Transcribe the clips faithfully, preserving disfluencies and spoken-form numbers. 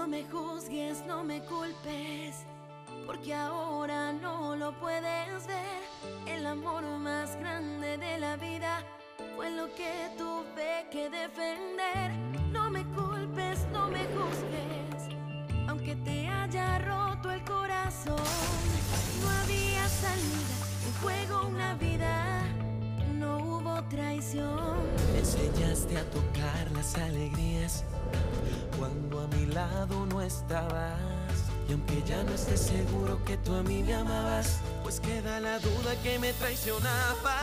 No me juzgues, no me culpes, porque ahora no lo puedes ver. El amor más grande de la vida fue lo que tuve que defender. No me culpes, no me juzgues, aunque te haya roto el corazón. No había salida, un juego, una vida, no hubo traición. Me enseñaste a tocar las alegrías cuando a mi lado no estabas. Y aunque ya no estés seguro que tú a mí me amabas, pues queda la duda que me traicionabas.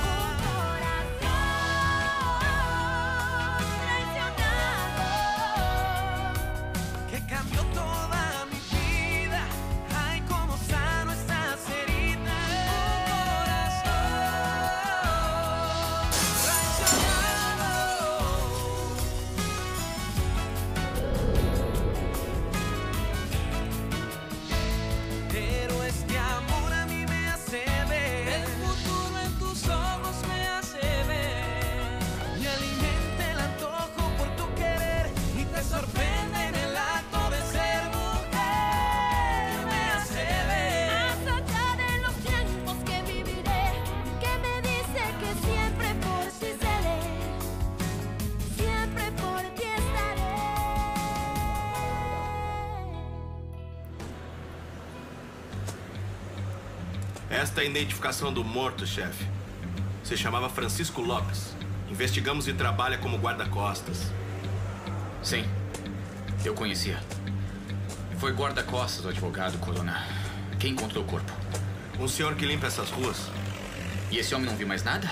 Esta é a identificação do morto, chefe. Se chamava Francisco Lopes. Investigamos e trabalha como guarda-costas. Sim, eu conhecia. Foi guarda-costas do advogado, Corona. Quem encontrou o corpo? Um senhor que limpa essas ruas. E esse homem não viu mais nada?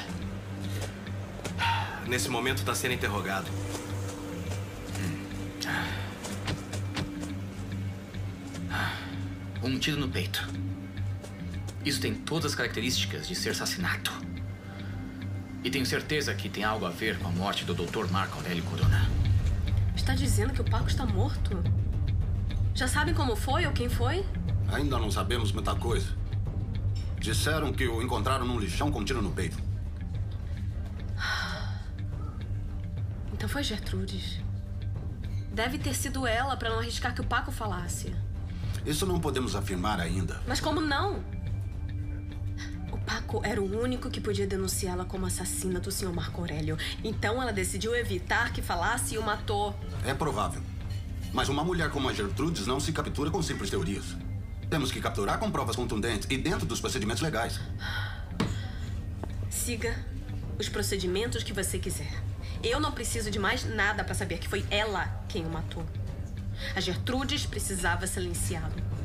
Nesse momento está sendo interrogado. Hum. Um tiro no peito. Isso tem todas as características de ser assassinato. E tenho certeza que tem algo a ver com a morte do doutor Marco Aurélio Corona. Está dizendo que o Paco está morto? Já sabem como foi ou quem foi? Ainda não sabemos muita coisa. Disseram que o encontraram num lixão com um tiro no peito. Então foi Gertrudes. Deve ter sido ela para não arriscar que o Paco falasse. Isso não podemos afirmar ainda. Mas como não? O Paco era o único que podia denunciá-la como assassina do senhor Marco Aurélio. Então ela decidiu evitar que falasse e o matou. É provável. Mas uma mulher como a Gertrudes não se captura com simples teorias. Temos que capturar com provas contundentes e dentro dos procedimentos legais. Siga os procedimentos que você quiser. Eu não preciso de mais nada para saber que foi ela quem o matou. A Gertrudes precisava silenciá-lo.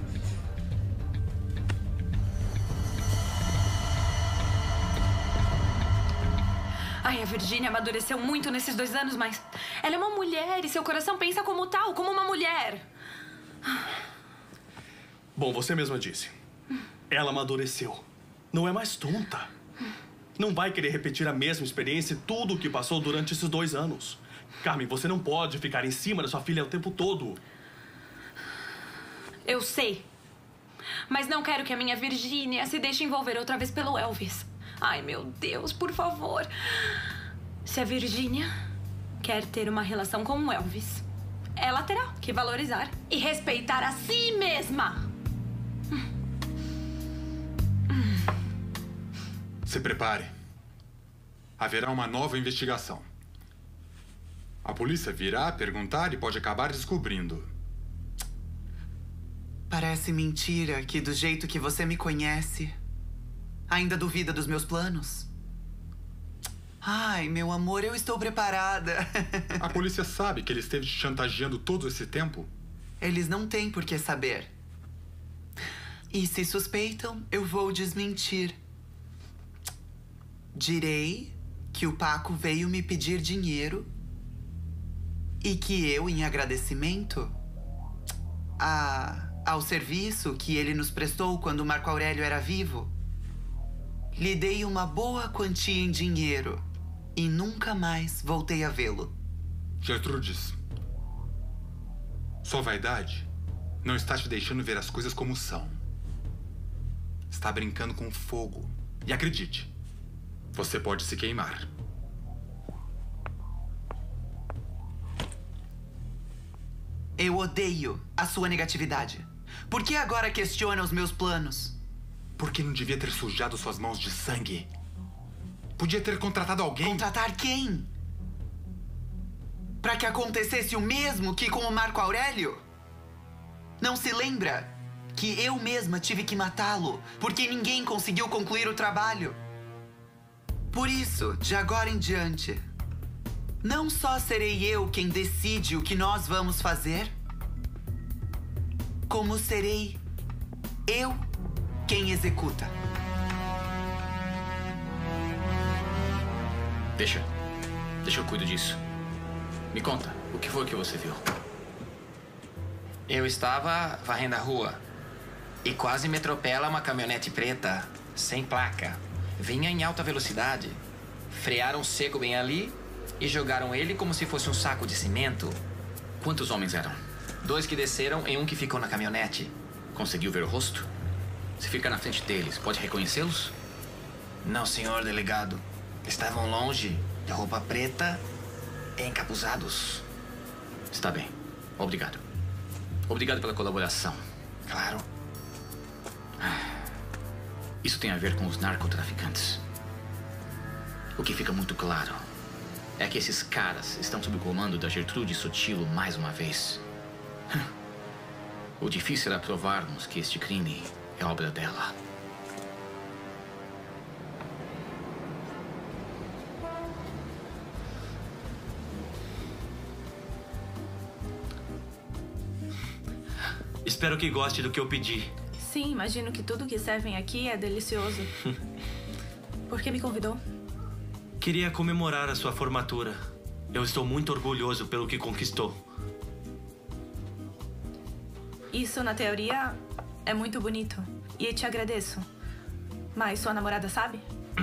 Ai, a Virgínia amadureceu muito nesses dois anos, mas ela é uma mulher e seu coração pensa como tal, como uma mulher. Bom, você mesma disse. Ela amadureceu. Não é mais tonta. Não vai querer repetir a mesma experiência e tudo o que passou durante esses dois anos. Carmen, você não pode ficar em cima da sua filha o tempo todo. Eu sei. Mas não quero que a minha Virgínia se deixe envolver outra vez pelo Elvis. Ai, meu Deus, por favor. Se a Virgínia quer ter uma relação com o Elvis, ela terá que valorizar e respeitar a si mesma. Se prepare. Haverá uma nova investigação. A polícia virá perguntar e pode acabar descobrindo. Parece mentira que, do jeito que você me conhece, ainda duvida dos meus planos. Ai, meu amor, eu estou preparada. A polícia sabe que ele esteve te chantageando todo esse tempo? Eles não têm por que saber. E se suspeitam, eu vou desmentir. Direi que o Paco veio me pedir dinheiro e que eu, em agradecimento a, ao serviço que ele nos prestou quando Marco Aurélio era vivo, lhe dei uma boa quantia em dinheiro e nunca mais voltei a vê-lo. Gertrudes, sua vaidade não está te deixando ver as coisas como são. Está brincando com fogo. E acredite, você pode se queimar. Eu odeio a sua negatividade. Por que agora questiona os meus planos? Porque não devia ter sujado suas mãos de sangue. Podia ter contratado alguém. Contratar quem? Para que acontecesse o mesmo que com o Marco Aurélio? Não se lembra que eu mesma tive que matá-lo porque ninguém conseguiu concluir o trabalho? Por isso, de agora em diante, não só serei eu quem decide o que nós vamos fazer, como serei eu quem executa. Deixa. Deixa eu cuido disso. Me conta, o que foi que você viu? Eu estava varrendo a rua e quase me atropela uma caminhonete preta, sem placa. Vinha em alta velocidade. Frearam seco bem ali e jogaram ele como se fosse um saco de cimento. Quantos homens eram? Dois que desceram e um que ficou na caminhonete. Conseguiu ver o rosto? Se ficar na frente deles, pode reconhecê-los? Não, senhor delegado. Estavam longe, de roupa preta e encapuzados. Está bem. Obrigado. Obrigado pela colaboração. Claro. Isso tem a ver com os narcotraficantes. O que fica muito claro é que esses caras estão sob o comando da Gertrude Sotilo mais uma vez. O difícil era provarmos que este crime é obra dela. Espero que goste do que eu pedi. Sim, imagino que tudo que servem aqui é delicioso. Por que me convidou? Queria comemorar a sua formatura. Eu estou muito orgulhoso pelo que conquistou. Isso, na teoria, é muito bonito. E te agradeço. Mas sua namorada sabe?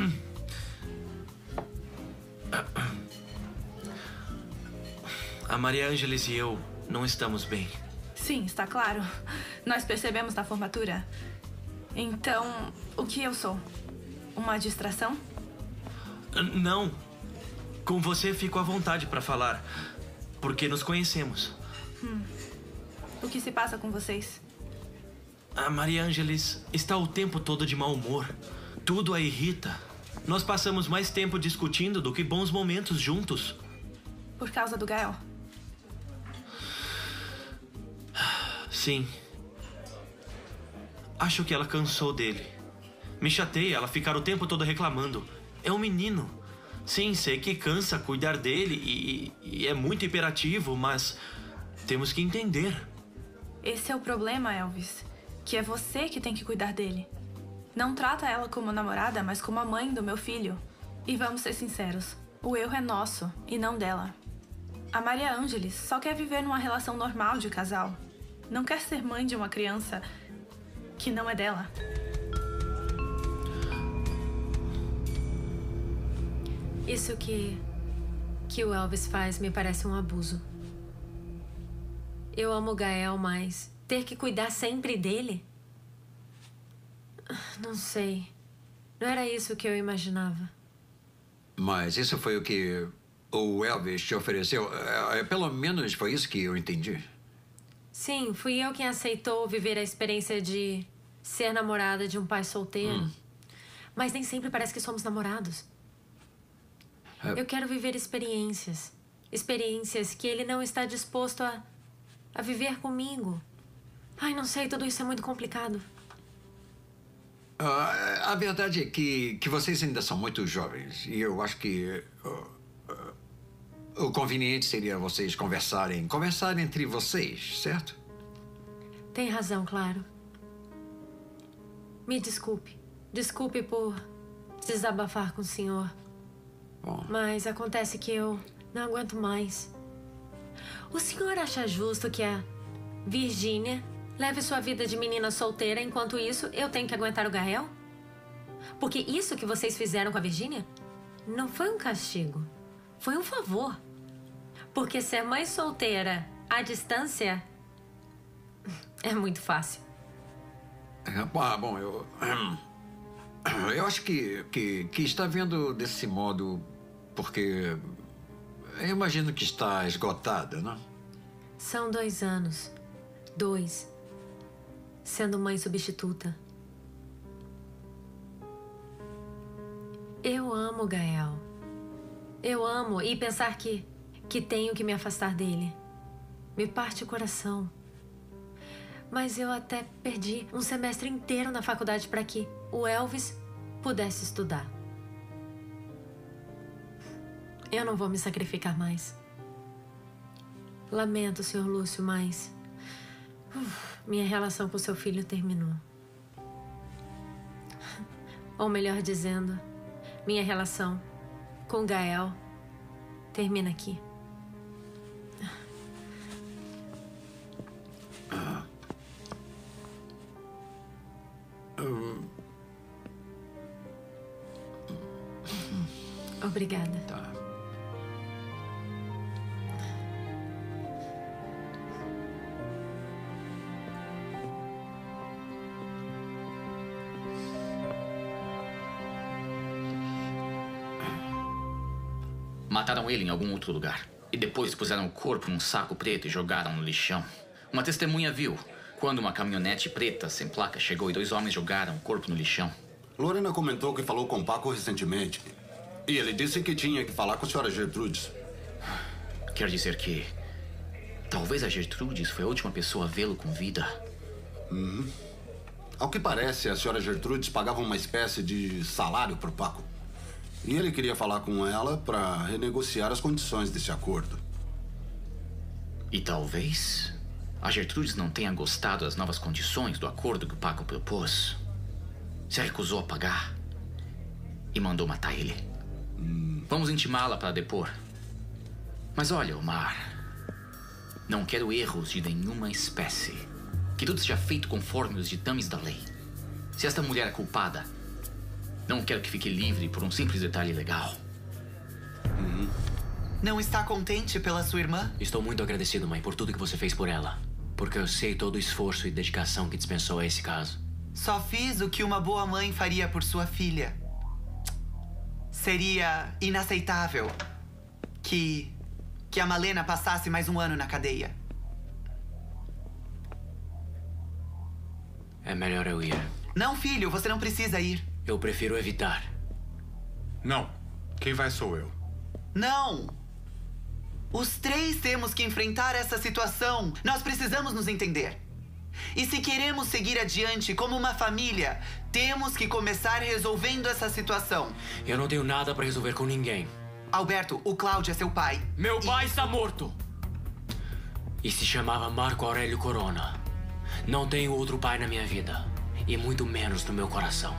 A Maria Ângeles e eu não estamos bem. Sim, está claro. Nós percebemos na formatura. Então, o que eu sou? Uma distração? Não. Com você fico à vontade para falar. Porque nos conhecemos. Hum. O que se passa com vocês? A Maria Ângeles está o tempo todo de mau humor. Tudo a irrita. Nós passamos mais tempo discutindo do que bons momentos juntos. Por causa do Gael? Sim. Acho que ela cansou dele. Me chateia ela ficar o tempo todo reclamando. É um menino. Sim, sei que cansa cuidar dele e, e é muito hiperativo, mas temos que entender. Esse é o problema, Elvis. Que é você que tem que cuidar dele. Não trata ela como namorada, mas como a mãe do meu filho. E vamos ser sinceros, o erro é nosso e não dela. A Maria Ângeles só quer viver numa relação normal de casal. Não quer ser mãe de uma criança que não é dela. Isso que, que o Elvis faz me parece um abuso. Eu amo o Gael, mas ter que cuidar sempre dele? Não sei. Não era isso que eu imaginava. Mas isso foi o que o Elvis te ofereceu? É, pelo menos foi isso que eu entendi. Sim, fui eu quem aceitou viver a experiência de ser namorada de um pai solteiro. Hum. Mas nem sempre parece que somos namorados. É... Eu quero viver experiências. Experiências que ele não está disposto a, a viver comigo. Ai, não sei, tudo isso é muito complicado. Uh, a verdade é que, que vocês ainda são muito jovens. E eu acho que uh, uh, o conveniente seria vocês conversarem. Conversarem entre vocês, certo? Tem razão, claro. Me desculpe. Desculpe por desabafar com o senhor. Bom. Mas acontece que eu não aguento mais. O senhor acha justo que a Virgínia leve sua vida de menina solteira, enquanto isso eu tenho que aguentar o Gael? Porque isso que vocês fizeram com a Virgínia não foi um castigo, foi um favor. Porque ser mãe solteira à distância é muito fácil. Ah, bom, eu... Eu acho que, que, que está vendo desse modo porque eu imagino que está esgotada, não? São dois anos. Dois. Sendo mãe substituta. Eu amo Gael. Eu amo. E pensar que, que tenho que me afastar dele me parte o coração. Mas eu até perdi um semestre inteiro na faculdade para que o Elvis pudesse estudar. Eu não vou me sacrificar mais. Lamento, senhor Lúcio, mas uf, minha relação com seu filho terminou. Ou melhor dizendo, minha relação com Gael termina aqui. Obrigada. Tá. Mataram ele em algum outro lugar. E depois puseram o corpo num saco preto e jogaram no lixão. Uma testemunha viu quando uma caminhonete preta sem placa chegou e dois homens jogaram o corpo no lixão. Lorena comentou que falou com o Paco recentemente. E ele disse que tinha que falar com a senhora Gertrudes. Quer dizer que talvez a Gertrudes foi a última pessoa a vê-lo com vida. Uhum. Ao que parece, a senhora Gertrudes pagava uma espécie de salário para o Paco. E ele queria falar com ela para renegociar as condições desse acordo. E talvez a Gertrudes não tenha gostado das novas condições do acordo que o Paco propôs. Se recusou a pagar e mandou matar ele. Hum. Vamos intimá-la para depor. Mas olha, Omar, não quero erros de nenhuma espécie. Que tudo seja feito conforme os ditames da lei. Se esta mulher é culpada, não quero que fique livre por um simples detalhe legal. Uhum. Não está contente pela sua irmã? Estou muito agradecido, mãe, por tudo que você fez por ela. Porque eu sei todo o esforço e dedicação que dispensou a esse caso. Só fiz o que uma boa mãe faria por sua filha. Seria inaceitável que, que a Malena passasse mais um ano na cadeia. É melhor eu ir. Não, filho, você não precisa ir. Eu prefiro evitar. Não. Quem vai sou eu. Não! Os três temos que enfrentar essa situação. Nós precisamos nos entender. E se queremos seguir adiante como uma família, temos que começar resolvendo essa situação. Eu não tenho nada para resolver com ninguém. Alberto, o Cláudio é seu pai. Meu e... pai está morto. E se chamava Marco Aurélio Corona. Não tenho outro pai na minha vida. E muito menos no meu coração.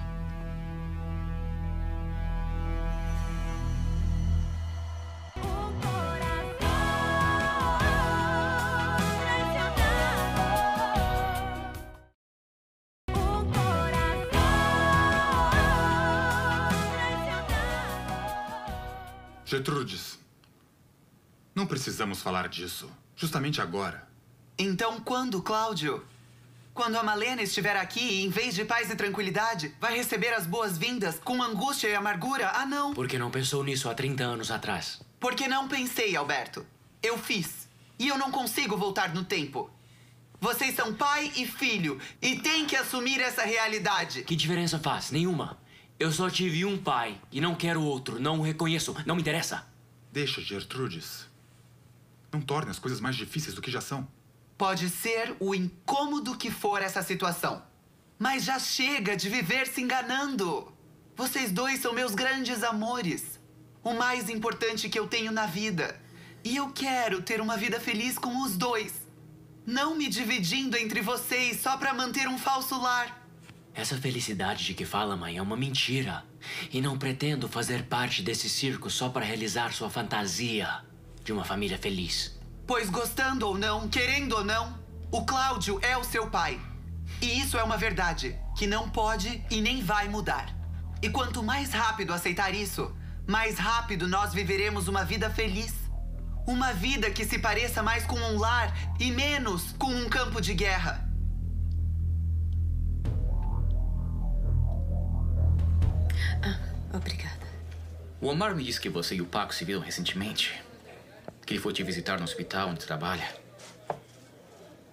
Gertrudes, não precisamos falar disso. Justamente agora. Então quando, Cláudio? Quando a Malena estiver aqui, em vez de paz e tranquilidade, vai receber as boas-vindas com angústia e amargura? Ah, não. Por que não pensou nisso há trinta anos atrás? Porque não pensei, Alberto. Eu fiz. E eu não consigo voltar no tempo. Vocês são pai e filho e têm que assumir essa realidade. Que diferença faz? Nenhuma. Eu só tive um pai e não quero outro. Não o reconheço. Não me interessa. Deixa, Gertrudes. Não torne as coisas mais difíceis do que já são. Pode ser o incômodo que for essa situação. Mas já chega de viver se enganando. Vocês dois são meus grandes amores. O mais importante que eu tenho na vida. E eu quero ter uma vida feliz com os dois. Não me dividindo entre vocês só para manter um falso lar. Essa felicidade de que fala, mãe, é uma mentira. E não pretendo fazer parte desse circo só para realizar sua fantasia de uma família feliz. Pois gostando ou não, querendo ou não, o Cláudio é o seu pai. E isso é uma verdade que não pode e nem vai mudar. E quanto mais rápido aceitar isso, mais rápido nós viveremos uma vida feliz. Uma vida que se pareça mais com um lar e menos com um campo de guerra. Ah, obrigada. O Omar me disse que você e o Paco se viram recentemente. Que ele foi te visitar no hospital onde trabalha.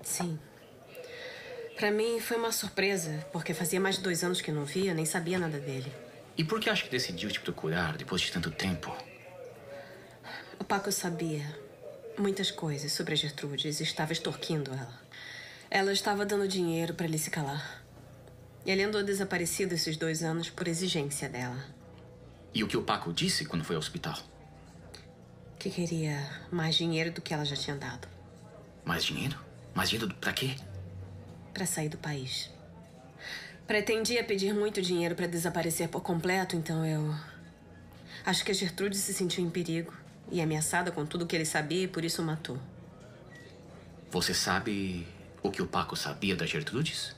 Sim. Pra mim foi uma surpresa, porque fazia mais de dois anos que não via, nem sabia nada dele. E por que acha que decidiu te procurar depois de tanto tempo? O Paco sabia muitas coisas sobre a Gertrudes e estava extorquindo ela. Ela estava dando dinheiro para ele se calar. Ele andou desaparecido esses dois anos por exigência dela. E o que o Paco disse quando foi ao hospital? Que queria mais dinheiro do que ela já tinha dado. Mais dinheiro? Mais dinheiro pra quê? Para sair do país. Pretendia pedir muito dinheiro para desaparecer por completo, então eu... Acho que a Gertrude se sentiu em perigo e ameaçada com tudo que ele sabia e por isso o matou. Você sabe o que o Paco sabia da Gertrudes?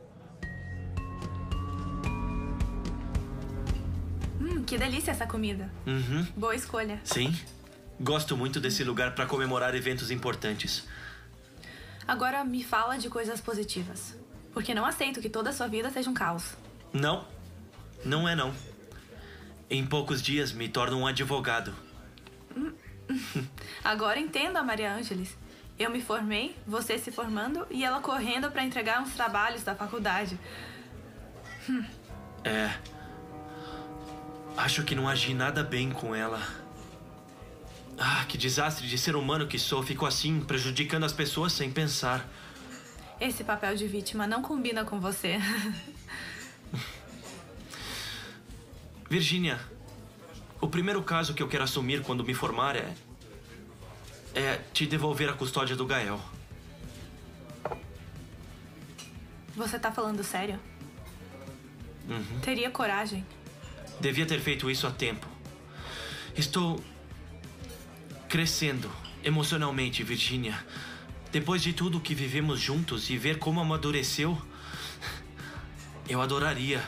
Hum, que delícia essa comida. Uhum. Boa escolha. Sim. Gosto muito desse lugar para comemorar eventos importantes. Agora me fala de coisas positivas. Porque não aceito que toda a sua vida seja um caos. Não. Não é não. Em poucos dias me torno um advogado. Hum. Agora entendo a Maria Ângeles. Eu me formei, você se formando e ela correndo para entregar uns trabalhos da faculdade. Hum. É. Acho que não agi nada bem com ela. Ah, que desastre de ser humano que sou. Fico assim, prejudicando as pessoas sem pensar. Esse papel de vítima não combina com você. Virgínia, o primeiro caso que eu quero assumir quando me formar é... é te devolver a custódia do Gael. Você tá falando sério? Uhum. Teria coragem? Devia ter feito isso há tempo. Estou... crescendo emocionalmente, Virgínia. Depois de tudo que vivemos juntos e ver como amadureceu, eu adoraria.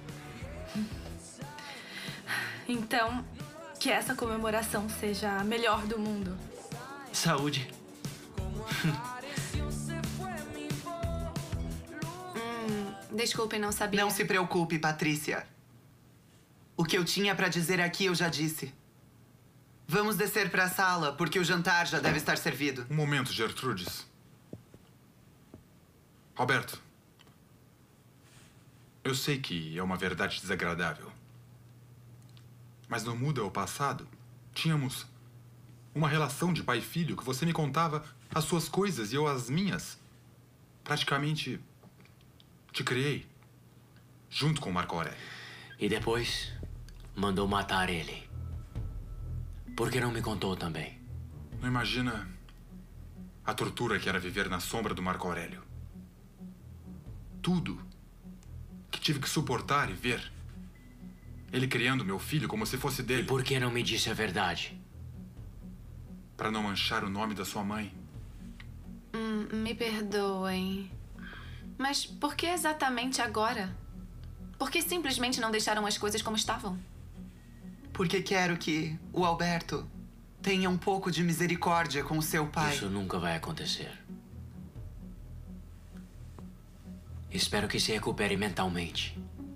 Então, que essa comemoração seja a melhor do mundo. Saúde. hum, desculpe, não sabia. Não se preocupe, Patrícia. O que eu tinha pra dizer aqui eu já disse. Vamos descer para a sala, porque o jantar já deve estar servido. Um momento, Gertrudes. Roberto. Eu sei que é uma verdade desagradável. Mas não muda o passado. Tínhamos uma relação de pai e filho que você me contava as suas coisas e eu as minhas. Praticamente te criei. Junto com Marco Aurélio. E depois mandou matar ele. Por que não me contou também? Não imagina a tortura que era viver na sombra do Marco Aurélio. Tudo que tive que suportar e ver. Ele criando meu filho como se fosse dele. E por que não me disse a verdade? Para não manchar o nome da sua mãe. Hum, me perdoem. Mas por que exatamente agora? Por que simplesmente não deixaram as coisas como estavam? Porque quero que o Alberto tenha um pouco de misericórdia com o seu pai. Isso nunca vai acontecer. Espero que se recupere mentalmente.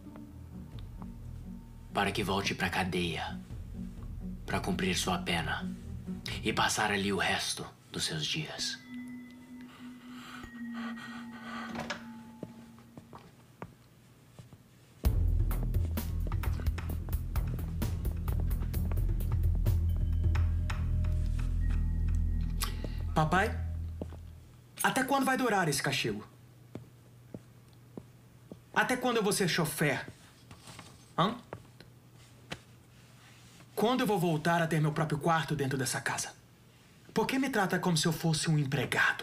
Para que volte para a cadeia. Para cumprir sua pena. E passar ali o resto dos seus dias. Papai, até quando vai durar esse castigo? Até quando eu vou ser chofer? Hã? Quando eu vou voltar a ter meu próprio quarto dentro dessa casa? Por que me trata como se eu fosse um empregado?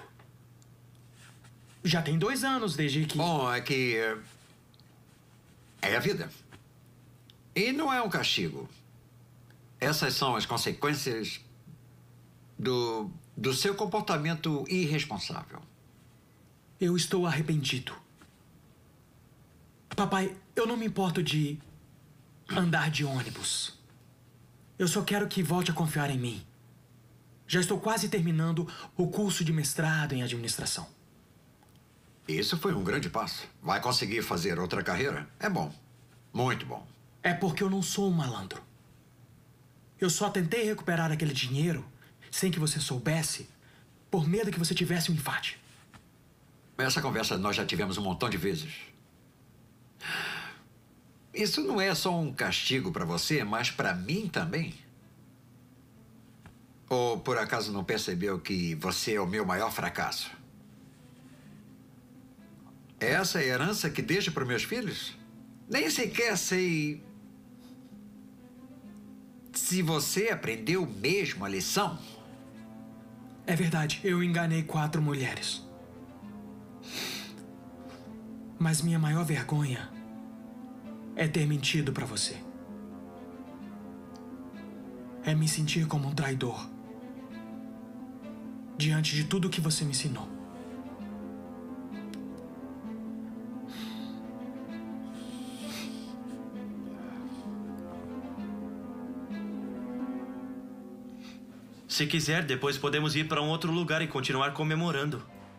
Já tem dois anos desde que... Bom, é que... é a vida. E não é um castigo. Essas são as consequências do... do seu comportamento irresponsável. Eu estou arrependido. Papai, eu não me importo de andar de ônibus. Eu só quero que volte a confiar em mim. Já estou quase terminando o curso de mestrado em administração. Isso foi um grande passo. Vai conseguir fazer outra carreira? É bom. Muito bom. É porque eu não sou um malandro. Eu só tentei recuperar aquele dinheiro sem que você soubesse, por medo que você tivesse um infarte. essa conversa nós já tivemos um montão de vezes. Isso não é só um castigo para você, mas para mim também? Ou por acaso não percebeu que você é o meu maior fracasso? Essa é a herança que deixo para os meus filhos? Nem sequer sei se você aprendeu mesmo a lição. É verdade, eu enganei quatro mulheres. Mas minha maior vergonha é ter mentido para você. É me sentir como um traidor diante de tudo que você me ensinou. Se quiser, depois podemos ir para um outro lugar e continuar comemorando.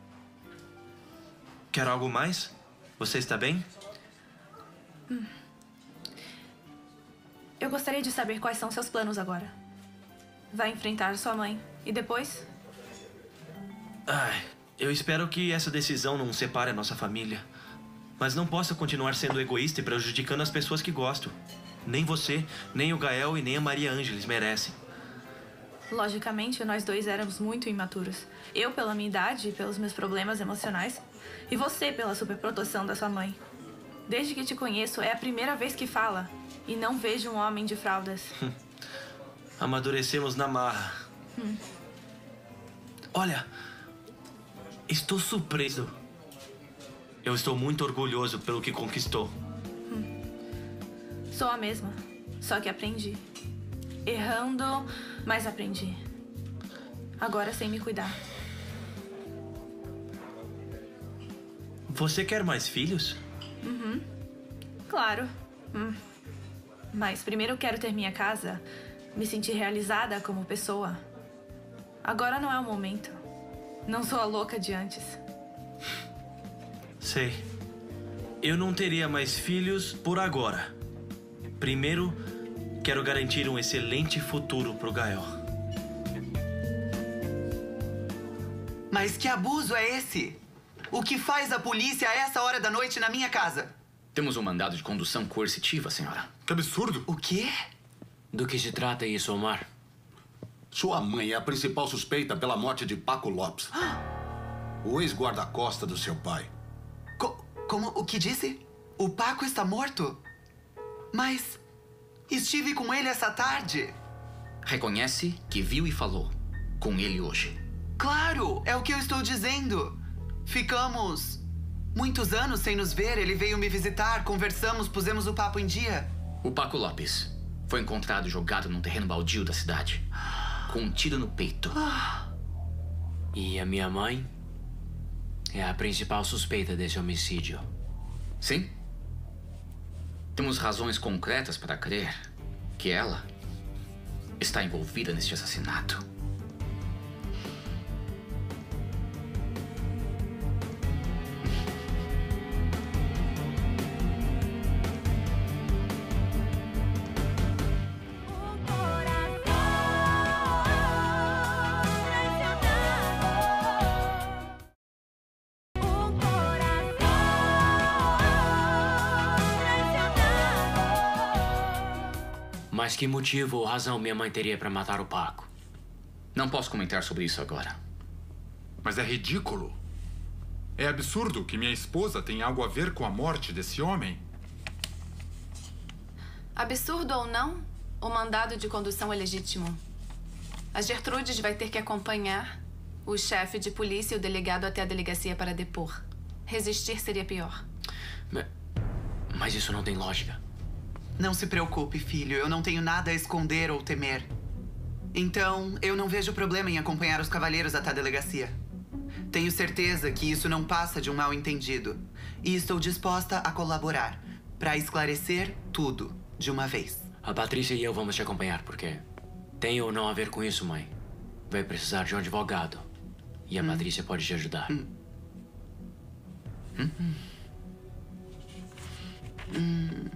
Quer algo mais? Você está bem? Hum. Eu gostaria de saber quais são seus planos agora. Vai enfrentar sua mãe e depois? Ai, eu espero que essa decisão não separe a nossa família. Mas não posso continuar sendo egoísta e prejudicando as pessoas que gosto. Nem você, nem o Gael e nem a Maria Ângeles merecem. Logicamente, nós dois éramos muito imaturos. Eu pela minha idade e pelos meus problemas emocionais. E você pela superproteção da sua mãe. Desde que te conheço, é a primeira vez que fala. E não vejo um homem de fraldas. Amadurecemos na marra. Hum. Olha, estou surpreso. Eu estou muito orgulhoso pelo que conquistou. Hum. Sou a mesma, só que aprendi. Errando, mas aprendi. Agora sem me cuidar. Você quer mais filhos? Uhum. Claro. Hum. Mas primeiro eu quero ter minha casa, me sentir realizada como pessoa. Agora não é o momento. Não sou a louca de antes. Sei. Eu não teria mais filhos por agora. Primeiro, quero garantir um excelente futuro pro Gael. Mas que abuso é esse? O que faz a polícia a essa hora da noite na minha casa? Temos um mandado de condução coercitiva, senhora. Que absurdo! O quê? Do que se trata isso, Omar? Sua mãe é a principal suspeita pela morte de Paco Lopes. O ex-guarda-costa do seu pai. Co como? O que disse? O Paco está morto? Mas estive com ele essa tarde. Reconhece que viu e falou com ele hoje. Claro, é o que eu estou dizendo. Ficamos muitos anos sem nos ver. Ele veio me visitar, conversamos, pusemos o papo em dia. O Paco Lopes foi encontrado jogado num terreno baldio da cidade, com um tiro no peito. E a minha mãe é a principal suspeita desse homicídio. Sim. Temos razões concretas para crer que ela está envolvida neste assassinato. Mas que motivo ou razão minha mãe teria para matar o Paco? Não posso comentar sobre isso agora. Mas é ridículo. É absurdo que minha esposa tenha algo a ver com a morte desse homem. Absurdo ou não, o mandado de condução é legítimo. A Gertrudes vai ter que acompanhar o chefe de polícia e o delegado até a delegacia para depor. Resistir seria pior. Mas isso não tem lógica. Não se preocupe, filho. Eu não tenho nada a esconder ou temer. Então, eu não vejo problema em acompanhar os cavalheiros até a delegacia. Tenho certeza que isso não passa de um mal-entendido. E estou disposta a colaborar para esclarecer tudo de uma vez. A Patrícia e eu vamos te acompanhar, porque tem ou não a ver com isso, mãe. Vai precisar de um advogado. E a hum. Patrícia pode te ajudar. Hum. Hum? Hum. Hum.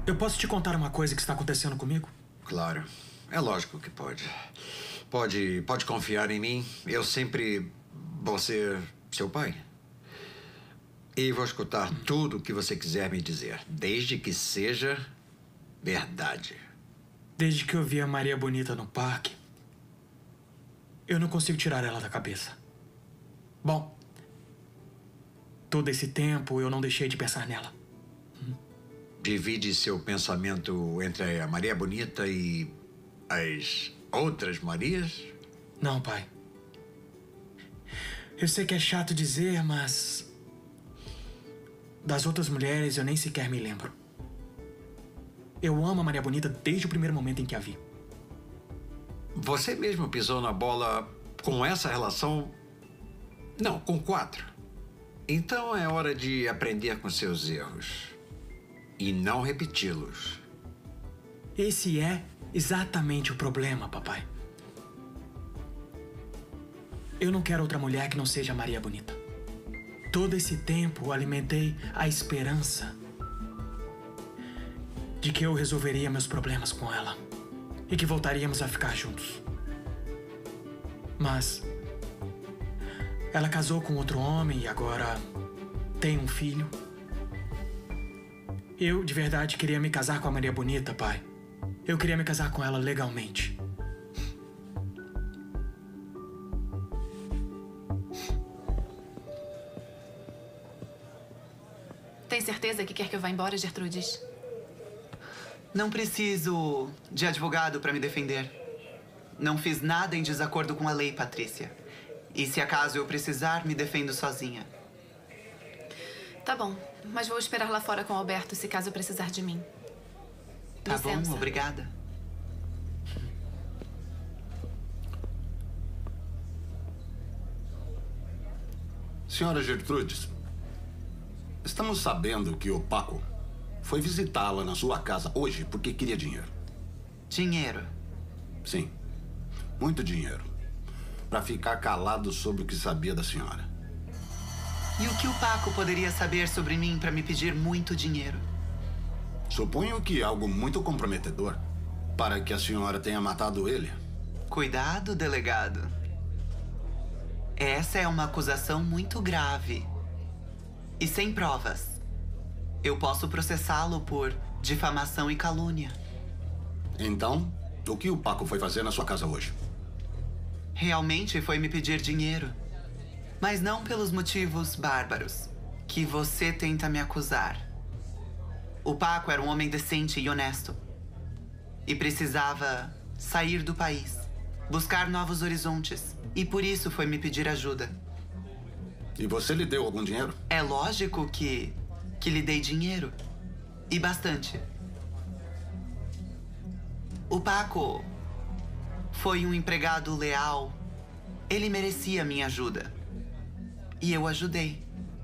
Eu posso te contar uma coisa que está acontecendo comigo? Claro. É lógico que pode. Pode, pode confiar em mim. Eu sempre vou ser seu pai. E vou escutar tudo o que você quiser me dizer, desde que seja verdade. Desde que eu vi a Maria Bonita no parque, eu não consigo tirar ela da cabeça. Bom, todo esse tempo eu não deixei de pensar nela. Divide seu pensamento entre a Maria Bonita e as outras Marias? Não, pai. Eu sei que é chato dizer, mas... das outras mulheres eu nem sequer me lembro. Eu amo a Maria Bonita desde o primeiro momento em que a vi. Você mesmo pisou na bola com essa relação? Não, com quatro. Então é hora de aprender com seus erros. E não repeti-los. Esse é exatamente o problema, papai. Eu não quero outra mulher que não seja Maria Bonita. Todo esse tempo alimentei a esperança de que eu resolveria meus problemas com ela e que voltaríamos a ficar juntos. Mas ela casou com outro homem e agora tem um filho. Eu, de verdade, queria me casar com a Maria Bonita, pai. Eu queria me casar com ela legalmente. Tem certeza que quer que eu vá embora, Gertrudes? Não preciso de advogado para me defender. Não fiz nada em desacordo com a lei, Patrícia. E se acaso eu precisar, me defendo sozinha. Tá bom, mas vou esperar lá fora com o Alberto se caso precisar de mim. Tá Licença. bom, obrigada. Senhora Gertrudes, estamos sabendo que o Paco foi visitá-la na sua casa hoje porque queria dinheiro. Dinheiro? Sim, muito dinheiro. Para ficar calado sobre o que sabia da senhora. E o que o Paco poderia saber sobre mim para me pedir muito dinheiro? Suponho que algo muito comprometedor para que a senhora tenha matado ele. Cuidado, delegado. Essa é uma acusação muito grave. E sem provas. Eu posso processá-lo por difamação e calúnia. Então, o que o Paco foi fazer na sua casa hoje? Realmente foi me pedir dinheiro. Mas não pelos motivos bárbaros que você tenta me acusar. O Paco era um homem decente e honesto. E precisava sair do país, buscar novos horizontes. E por isso foi me pedir ajuda. E você lhe deu algum dinheiro? É lógico que, que lhe dei dinheiro. E bastante. O Paco foi um empregado leal. Ele merecia minha ajuda. E eu ajudei.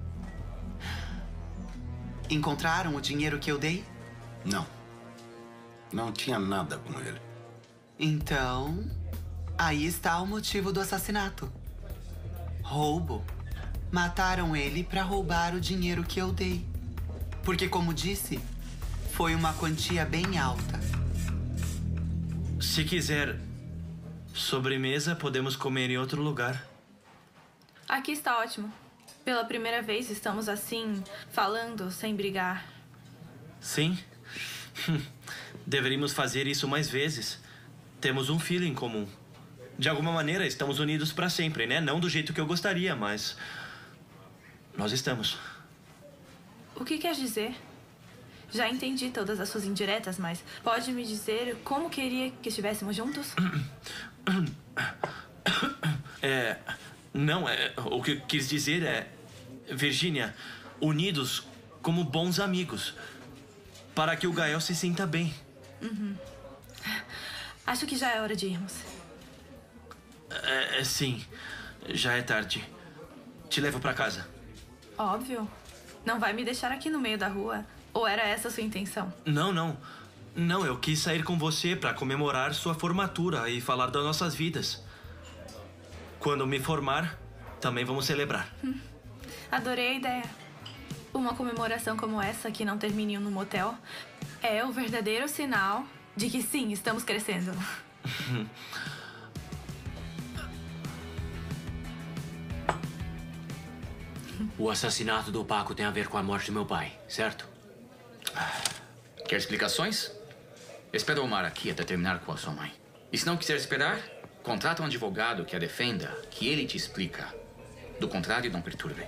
Encontraram o dinheiro que eu dei? Não. Não tinha nada com ele. Então, aí está o motivo do assassinato. Roubo. Mataram ele para roubar o dinheiro que eu dei. Porque, como disse, foi uma quantia bem alta. Se quiser sobremesa, podemos comer em outro lugar. Aqui está ótimo. Pela primeira vez estamos assim, falando sem brigar. Sim. Deveríamos fazer isso mais vezes. Temos um filho em comum. De alguma maneira, estamos unidos para sempre, né? Não do jeito que eu gostaria, mas... nós estamos. O que quer dizer? Já entendi todas as suas indiretas, mas pode me dizer como queria que estivéssemos juntos? É... Não, é, o que eu quis dizer é... Virgínia, unidos como bons amigos. Para que o Gael se sinta bem. Uhum. Acho que já é hora de irmos. É, é, sim, já é tarde. Te levo para casa. Óbvio. Não vai me deixar aqui no meio da rua? Ou era essa a sua intenção? Não, não. Não, eu quis sair com você para comemorar sua formatura e falar das nossas vidas. Quando me formar, também vamos celebrar. Hum. Adorei a ideia. Uma comemoração como essa, que não termine no motel, é o verdadeiro sinal de que sim, estamos crescendo. O assassinato do Paco tem a ver com a morte do meu pai, certo? Quer explicações? Espera o Omar aqui até terminar com a sua mãe. E se não quiser esperar, contrata um advogado que a defenda, que ele te explica. Do contrário, não perturbe.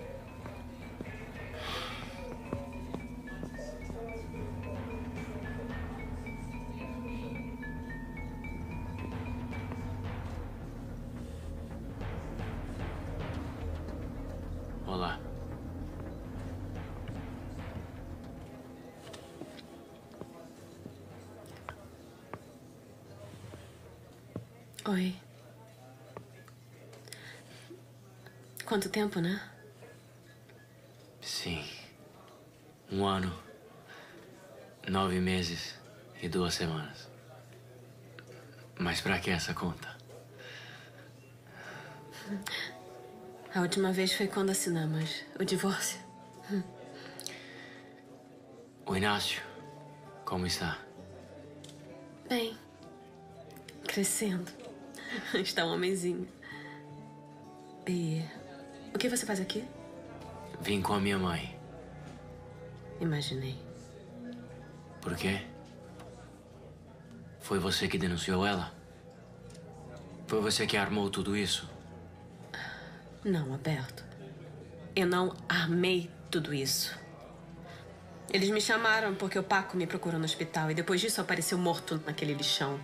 Olá. Oi. Quanto tempo, né? Sim. Um ano, nove meses e duas semanas. Mas pra que essa conta? A última vez foi quando assinamos o divórcio. O Inácio, como está? Bem, crescendo. Está um homenzinho. E o que você faz aqui? Vim com a minha mãe. Imaginei. Por quê? Foi você que denunciou ela? Foi você que armou tudo isso? Não, Alberto. Eu não armei tudo isso. Eles me chamaram porque o Paco me procurou no hospital e depois disso apareceu morto naquele lixão.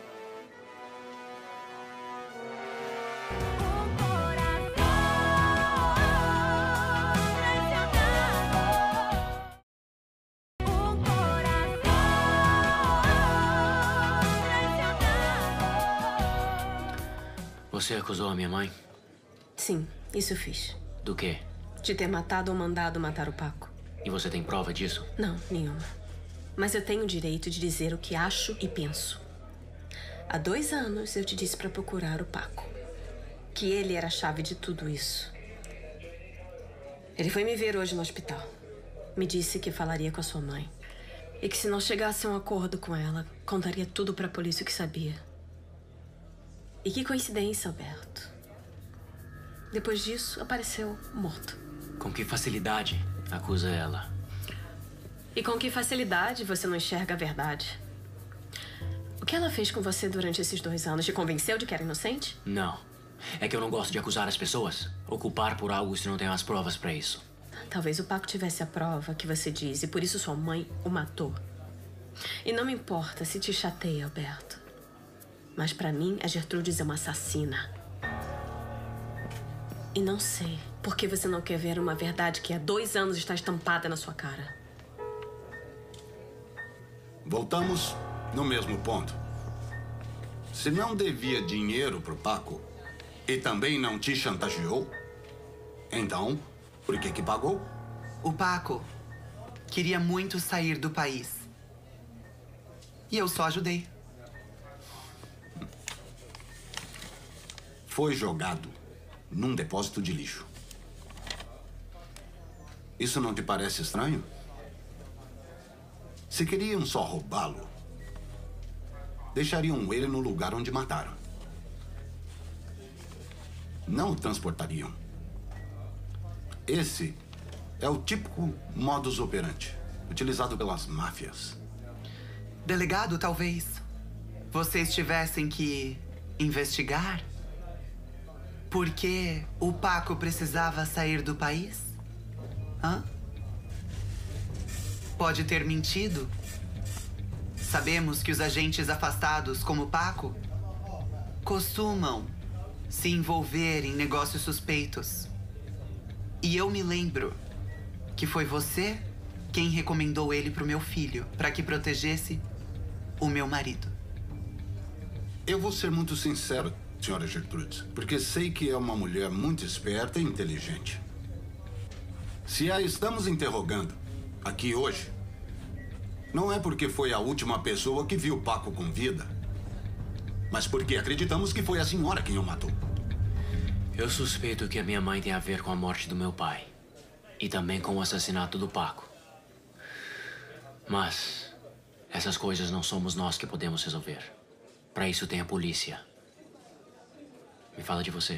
Você acusou a minha mãe? Sim, isso eu fiz. Do quê? De ter matado ou mandado matar o Paco. E você tem prova disso? Não, nenhuma. Mas eu tenho o direito de dizer o que acho e penso. Há dois anos eu te disse para procurar o Paco. Que ele era a chave de tudo isso. Ele foi me ver hoje no hospital. Me disse que falaria com a sua mãe. E que se não chegasse a um acordo com ela, contaria tudo para a polícia o que sabia. E que coincidência, Alberto. Depois disso, apareceu morto. Com que facilidade acusa ela? E com que facilidade você não enxerga a verdade? O que ela fez com você durante esses dois anos? Te convenceu de que era inocente? Não. É que eu não gosto de acusar as pessoas. Ou culpar por algo se não tenho as provas para isso. Talvez o Paco tivesse a prova que você diz e por isso sua mãe o matou. E não me importa se te chateia, Alberto. Mas pra mim, a Gertrudes é uma assassina. E não sei por que você não quer ver uma verdade que há dois anos está estampada na sua cara. Voltamos no mesmo ponto. Se não devia dinheiro pro Paco e também não te chantageou, então, por que que pagou? O Paco queria muito sair do país. E eu só ajudei. Foi jogado num depósito de lixo. Isso não te parece estranho? Se queriam só roubá-lo, deixariam ele no lugar onde mataram. Não o transportariam. Esse é o típico modus operandi utilizado pelas máfias. Delegado, talvez vocês tivessem que investigar por que o Paco precisava sair do país? Hã? Pode ter mentido? Sabemos que os agentes afastados, como o Paco, costumam se envolver em negócios suspeitos. E eu me lembro que foi você quem recomendou ele pro meu filho, para que protegesse o meu marido. Eu vou ser muito sincero, senhora Gertrudes, porque sei que é uma mulher muito esperta e inteligente. Se a estamos interrogando aqui hoje, não é porque foi a última pessoa que viu Paco com vida, mas porque acreditamos que foi a senhora quem o matou. Eu suspeito que a minha mãe tem a ver com a morte do meu pai. E também com o assassinato do Paco. Mas essas coisas não somos nós que podemos resolver. Para isso tem a polícia. Me fala de você.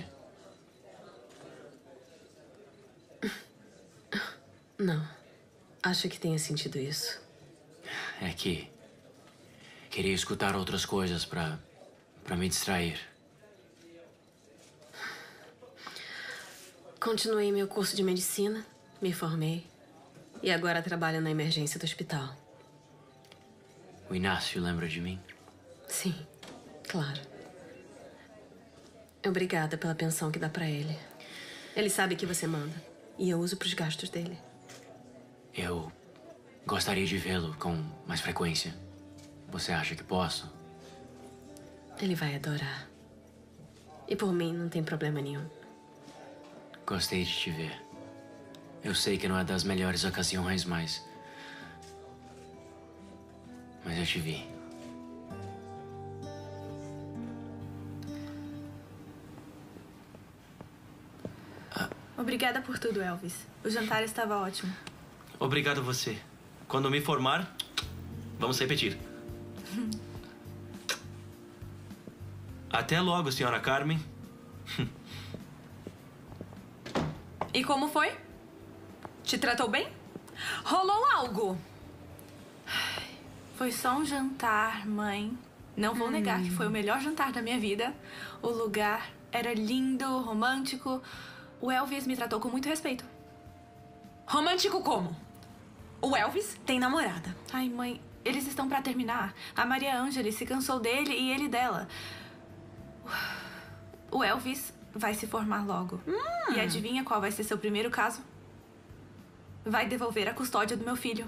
Não. Acho que tenha sentido isso. É que queria escutar outras coisas para para me distrair. Continuei meu curso de medicina, me formei e agora trabalho na emergência do hospital. O Inácio lembra de mim? Sim, claro. Obrigada pela pensão que dá pra ele. Ele sabe que você manda e eu uso pros gastos dele. Eu gostaria de vê-lo com mais frequência. Você acha que posso? Ele vai adorar. E por mim não tem problema nenhum. Gostei de te ver. Eu sei que não é das melhores ocasiões, mas... Mas eu te vi. Obrigada por tudo, Elvis. O jantar estava ótimo. Obrigado a você. Quando me formar, vamos repetir. Até logo, senhora Carmen. E como foi? Te tratou bem? Rolou algo? Foi só um jantar, mãe. Não vou hum. negar que foi o melhor jantar da minha vida. O lugar era lindo, romântico. O Elvis me tratou com muito respeito. Romântico como? O Elvis tem namorada. Ai, mãe, eles estão pra terminar. A Maria Ângela se cansou dele e ele dela. O Elvis vai se formar logo. Hum. E adivinha qual vai ser seu primeiro caso? Vai devolver a custódia do meu filho.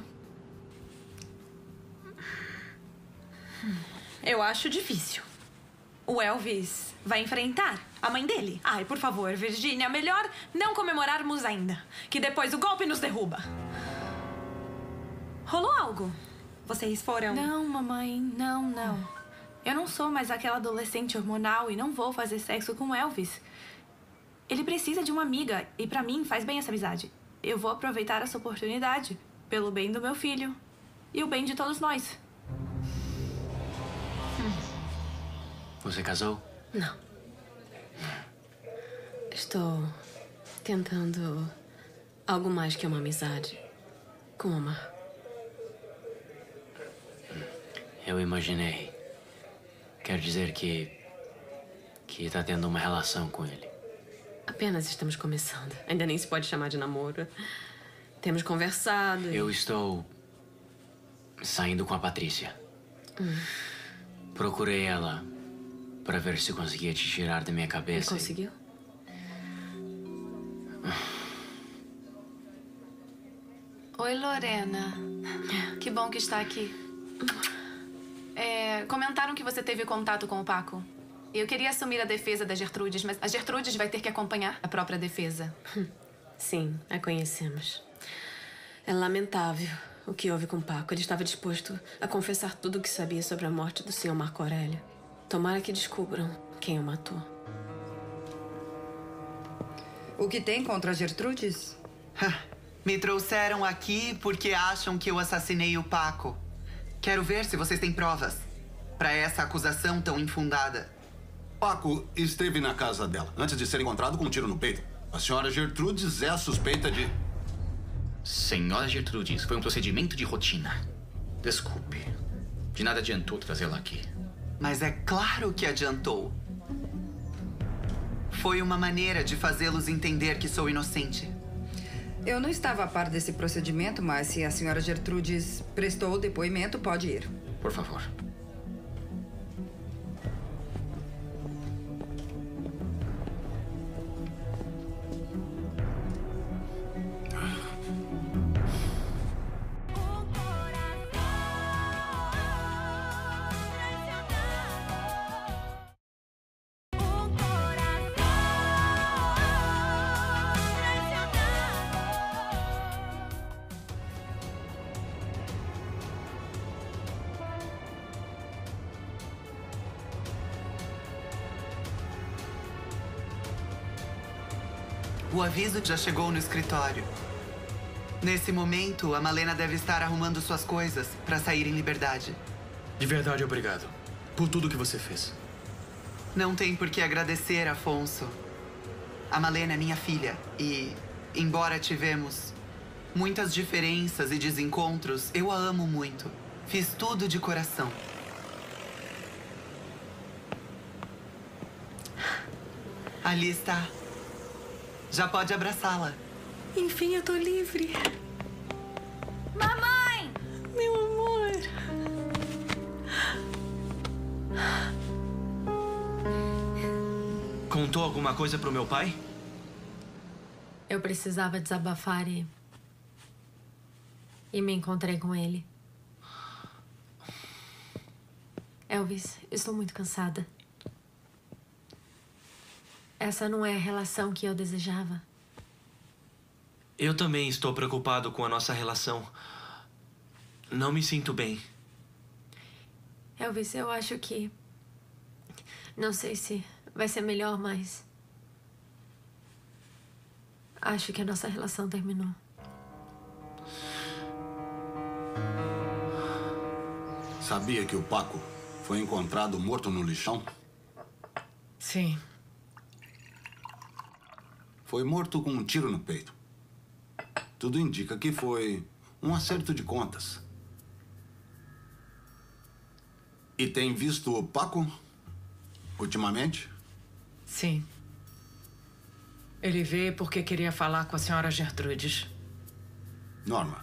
Eu acho difícil. O Elvis vai enfrentar a mãe dele. Ai, por favor, Virgínia, melhor não comemorarmos ainda. Que depois o golpe nos derruba. Rolou algo? Vocês foram... Não, mamãe, não, não. Eu não sou mais aquela adolescente hormonal e não vou fazer sexo com o Elvis. Ele precisa de uma amiga e pra mim faz bem essa amizade. Eu vou aproveitar essa oportunidade pelo bem do meu filho e o bem de todos nós. Você casou? Não. Estou tentando algo mais que uma amizade com o Omar. Eu imaginei. Quer dizer que... que tá tendo uma relação com ele. Apenas estamos começando. Ainda nem se pode chamar de namoro. Temos conversado e... Eu estou... saindo com a Patrícia. Hum. Procurei ela para ver se conseguia te tirar da minha cabeça. E conseguiu? Oi, Lorena. Que bom que está aqui. É, comentaram que você teve contato com o Paco. Eu queria assumir a defesa da Gertrudes, mas a Gertrudes vai ter que acompanhar a própria defesa. Sim, a conhecemos. É lamentável o que houve com o Paco. Ele estava disposto a confessar tudo o que sabia sobre a morte do senhor Marco Aurélio. Tomara que descubram quem o matou. O que tem contra a Gertrudes? Me trouxeram aqui porque acham que eu assassinei o Paco. Quero ver se vocês têm provas para essa acusação tão infundada. Paco esteve na casa dela antes de ser encontrado com um tiro no peito. A senhora Gertrudes é a suspeita de... Senhora Gertrudes, foi um procedimento de rotina. Desculpe. De nada adiantou trazê-la aqui. Mas é claro que adiantou. Foi uma maneira de fazê-los entender que sou inocente. Eu não estava a par desse procedimento, mas se a senhora Gertrudes prestou o depoimento, pode ir. Por favor. O aviso já chegou no escritório. Nesse momento, a Malena deve estar arrumando suas coisas para sair em liberdade. De verdade, obrigado. Por tudo que você fez. Não tem por que agradecer, Afonso. A Malena é minha filha e, embora tivemos muitas diferenças e desencontros, eu a amo muito. Fiz tudo de coração. Ali está. Já pode abraçá-la. Enfim, eu tô livre. Mamãe! Meu amor. Contou alguma coisa pro meu pai? Eu precisava desabafar e... E me encontrei com ele. Elvis, estou muito cansada. Essa não é a relação que eu desejava. Eu também estou preocupado com a nossa relação. Não me sinto bem. Elvis, eu acho que... Não sei se vai ser melhor, mas... Acho que a nossa relação terminou. Sabia que o Paco foi encontrado morto no lixão? Sim. Foi morto com um tiro no peito. Tudo indica que foi um acerto de contas. E tem visto o Paco ultimamente? Sim. Ele veio porque queria falar com a senhora Gertrudes. Norma,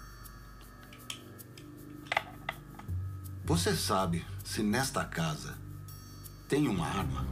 você sabe se nesta casa tem uma arma?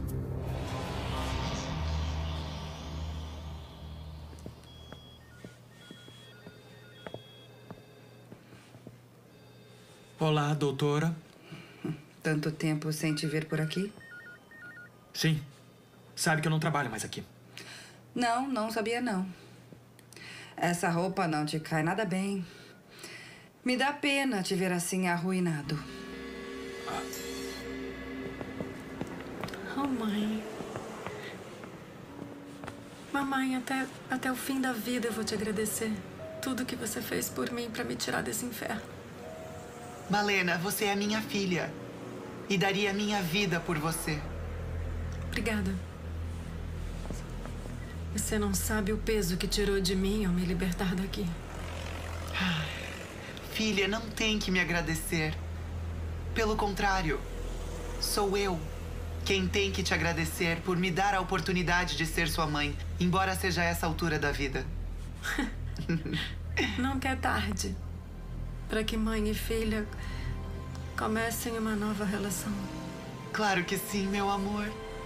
Olá, doutora. Tanto tempo sem te ver por aqui? Sim. Sabe que eu não trabalho mais aqui. Não, não sabia não. Essa roupa não te cai nada bem. Me dá pena te ver assim arruinado. Oh, mãe. Mamãe, até, até o fim da vida eu vou te agradecer. Tudo que você fez por mim para me tirar desse inferno. Malena, você é minha filha. E daria minha vida por você. Obrigada. Você não sabe o peso que tirou de mim ao me libertar daqui. Filha, não tem que me agradecer. Pelo contrário, sou eu quem tem que te agradecer por me dar a oportunidade de ser sua mãe, embora seja essa altura da vida. Nunca é tarde para que mãe e filha comecem uma nova relação. Claro que sim, meu amor.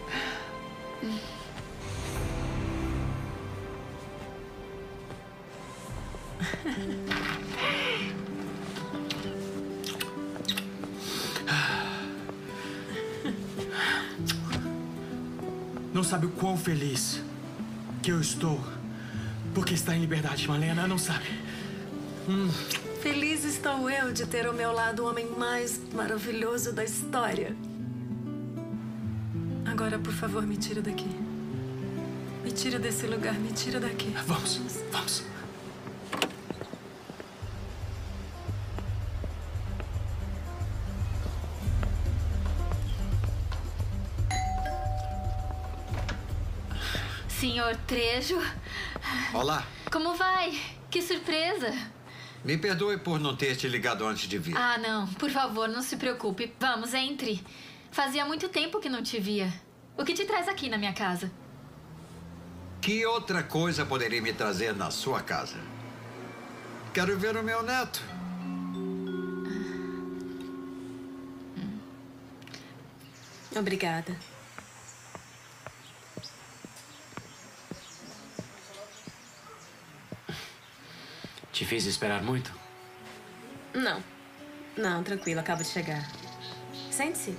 Não sabe o quão feliz que eu estou porque está em liberdade, Malena. Não sabe. Hum. Feliz estou eu de ter ao meu lado o homem mais maravilhoso da história. Agora, por favor, me tira daqui. Me tira desse lugar, me tira daqui. Vamos, vamos. Senhor Trejo. Olá. Como vai? Que surpresa. Me perdoe por não ter te ligado antes de vir. Ah, não. Por favor, não se preocupe. Vamos, entre. Fazia muito tempo que não te via. O que te traz aqui na minha casa? Que outra coisa poderia me trazer na sua casa? Quero ver o meu neto. Obrigada. Te fiz esperar muito? Não. Não, tranquilo, acabo de chegar. Sente-se.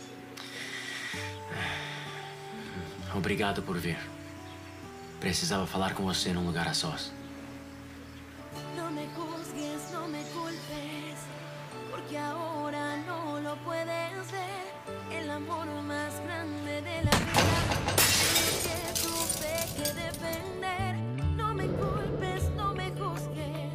Obrigado por vir. Precisava falar com você num lugar a sós. No me juzgues, no me culpes, porque ahora no lo puedes ver. El amor más grande de la vida, el que tuve que defender. No me culpes, no me juzgues.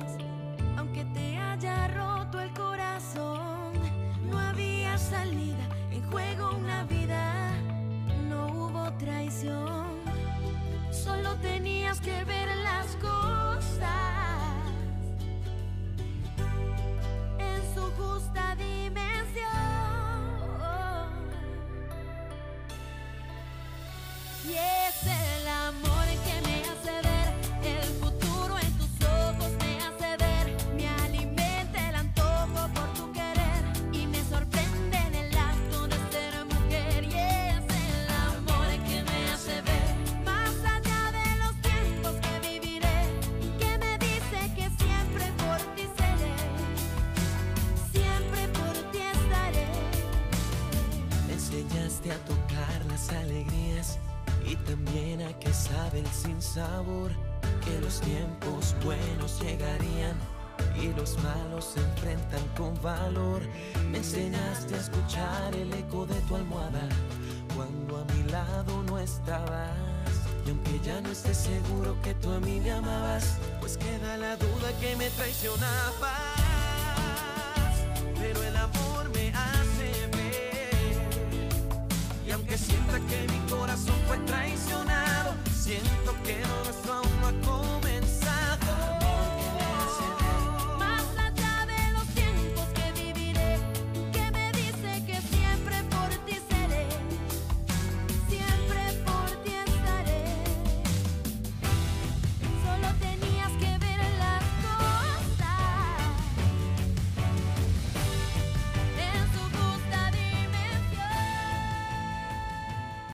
enseñaste a tocar las alegrías y también a que sabe el sinsabor, que los tiempos buenos llegarían y los malos se enfrentan con valor. Me enseñaste a escuchar el eco de tu almohada cuando a mi lado no estabas. Y aunque ya no esté seguro que tú a mí me amabas, pues queda la duda que me traicionabas. Pero el amor me hace ver, y aunque sienta que mi corazón fue traicionado, siento que no